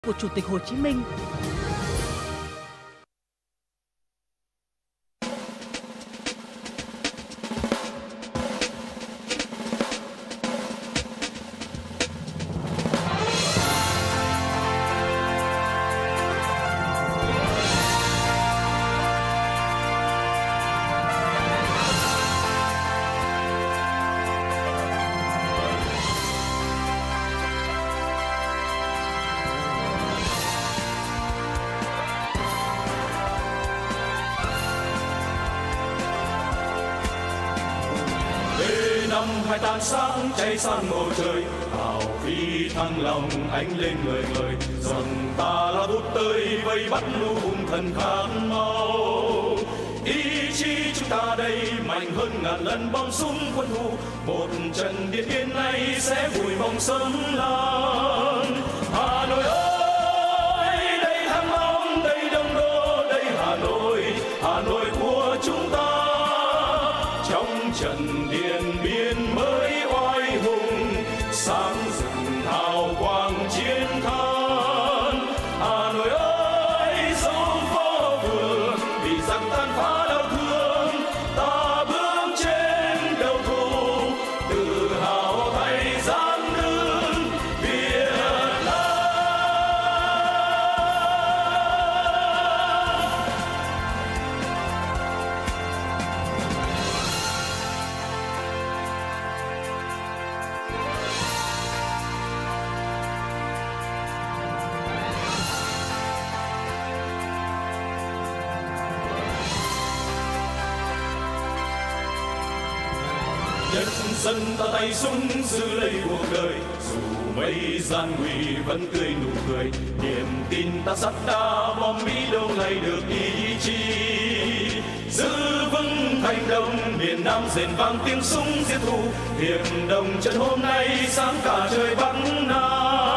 của Chủ tịch Hồ Chí Minh. Năm hai tàn sáng cháy sang bầu trời, hào khí thăng lòng ánh lên ngời ngời, dòng ta lao vút tới vây bắt lũ hung thần khát máu. Ý chí chúng ta đây mạnh hơn ngàn lần bom súng quân thù, một trận Điện Biên này sẽ vùi bóng sớm lan. Hà Nội ơi, đây Thăng Long, đây Đông Đô, đây Hà Nội của chúng ta. Trong trận Điện Biên mới oai hùng, sáng rực hào quang chiến thắng. Hà Nội ơi, dấu phố phường vì giặc tan phá đau thương, ta bước trên đầu thù, tự hào thay dáng đứng Việt Nam. Nhân dân ta tay súng giữ lấy cuộc đời, dù mấy gian nguy vẫn tươi nụ cười. Niềm tin ta sắt đá bom Mỹ đâu ngày được ý chí. Giữ vững thành đông miền Nam rền vang tiếng súng giết thù. Hiệp đồng trận hôm nay sáng cả trời Bắc Nam.